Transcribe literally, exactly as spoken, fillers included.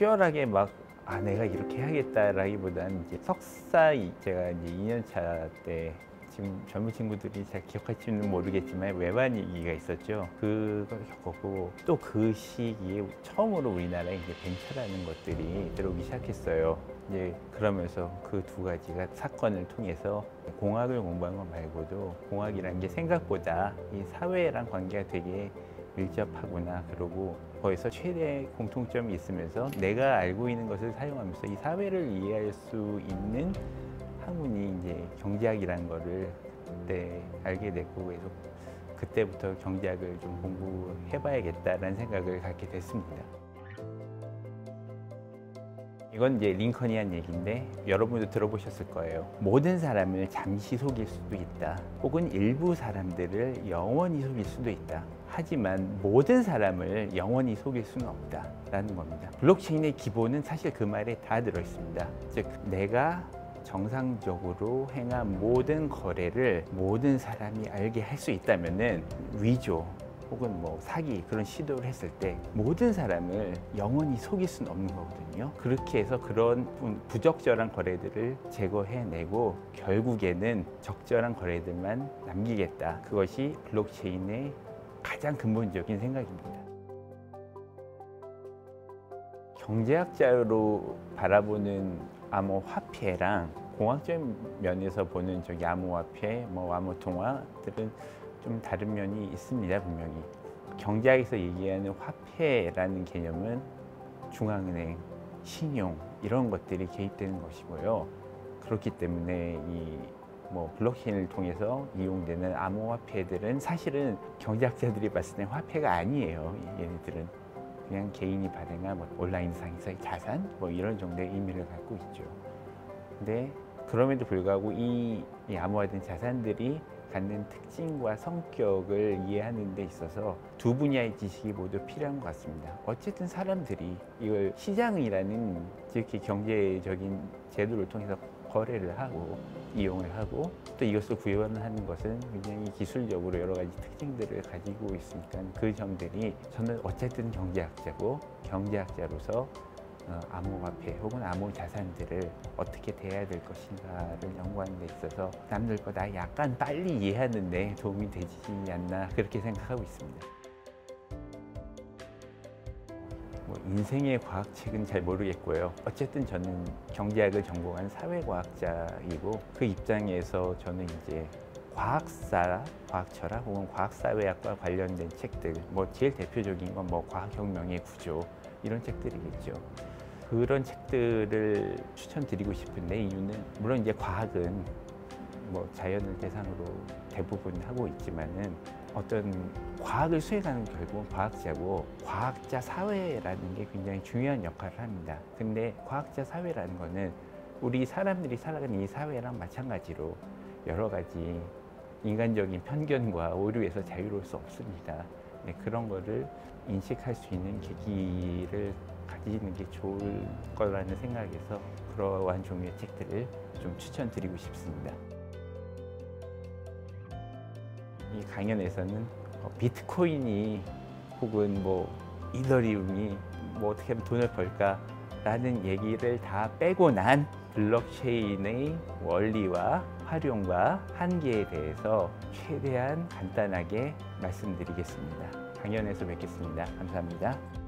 특별하게 막 아 내가 이렇게 해야겠다라기보다는 이제 석사 이- 제가 이제 이 년 차 때 지금 젊은 친구들이 잘 기억할지는 모르겠지만 외환위기가 있었죠. 그걸 겪었고 또 그 시기에 처음으로 우리나라에 이제 벤처라는 것들이 들어오기 시작했어요. 이제 그러면서 그 두 가지가 사건을 통해서 공학을 공부한 것 말고도 공학이라는 게 생각보다 이 사회랑 관계가 되게 밀접하구나. 그러고 거기서 최대 공통점이 있으면서 내가 알고 있는 것을 사용하면서 이 사회를 이해할 수 있는 학문이 이제 경제학이라는 거를 그때 알게 됐고, 그래서 그때부터 경제학을 좀 공부해봐야겠다라는 생각을 갖게 됐습니다. 이건 이제 링컨이 한 얘기인데 여러분도 들어보셨을 거예요. 모든 사람을 잠시 속일 수도 있다. 혹은 일부 사람들을 영원히 속일 수도 있다. 하지만 모든 사람을 영원히 속일 수는 없다 라는 겁니다. 블록체인의 기본은 사실 그 말에 다 들어있습니다. 즉 내가 정상적으로 행한 모든 거래를 모든 사람이 알게 할 수 있다면은 위조 혹은 뭐 사기 그런 시도를 했을 때 모든 사람을 영원히 속일 수는 없는 거거든요. 그렇게 해서 그런 부적절한 거래들을 제거해내고 결국에는 적절한 거래들만 남기겠다. 그것이 블록체인의 가장 근본적인 생각입니다. 경제학자로 바라보는 암호화폐랑 공학적 면에서 보는 저기 암호화폐, 뭐 암호통화들은 좀 다른 면이 있습니다, 분명히. 경제학에서 얘기하는 화폐라는 개념은 중앙은행, 신용 이런 것들이 개입되는 것이고요. 그렇기 때문에 이 뭐 블록체인을 통해서 이용되는 암호화폐들은 사실은 경제학자들이 봤을 때 화폐가 아니에요. 얘네들은 그냥 개인이 발행한 뭐 온라인상에서의 자산 뭐 이런 정도의 의미를 갖고 있죠. 근데 그럼에도 불구하고 이, 이 암호화된 자산들이 갖는 특징과 성격을 이해하는 데 있어서 두 분야의 지식이 모두 필요한 것 같습니다. 어쨌든 사람들이 이걸 시장이라는 즉 경제적인 제도를 통해서 거래를 하고 이용을 하고 또 이것을 구현하는 것은 굉장히 기술적으로 여러 가지 특징들을 가지고 있으니까 그 점들이 저는 어쨌든 경제학자고 경제학자로서 어, 암호화폐 혹은 암호자산들을 어떻게 대해야 될 것인가를 연구하는 데 있어서 남들보다 약간 빨리 이해하는 데 도움이 되지 않나 그렇게 생각하고 있습니다. 뭐 인생의 과학책은 잘 모르겠고요. 어쨌든 저는 경제학을 전공한 사회과학자이고 그 입장에서 저는 이제 과학사, 과학철학 혹은 과학사회학과 관련된 책들, 뭐 제일 대표적인 건 뭐 과학혁명의 구조 이런 책들이겠죠. 그런 책들을 추천드리고 싶은데 이유는 물론 이제 과학은 뭐 자연을 대상으로 대부분 하고 있지만은 어떤 과학을 수행하는 결국은 과학자고 과학자 사회라는 게 굉장히 중요한 역할을 합니다. 근데 과학자 사회라는 거는 우리 사람들이 살아가는 이 사회랑 마찬가지로 여러 가지 인간적인 편견과 오류에서 자유로울 수 없습니다. 네, 그런 거를 인식할 수 있는 계기를 가지는 게 좋을 거라는 생각에서 그러한 종류의 책들을 좀 추천드리고 싶습니다. 이 강연에서는 비트코인이 혹은 뭐 이더리움이 뭐 어떻게 하면 돈을 벌까라는 얘기를 다 빼고 난 블록체인의 원리와 활용과 한계에 대해서 최대한 간단하게 말씀드리겠습니다. 강연에서 뵙겠습니다. 감사합니다.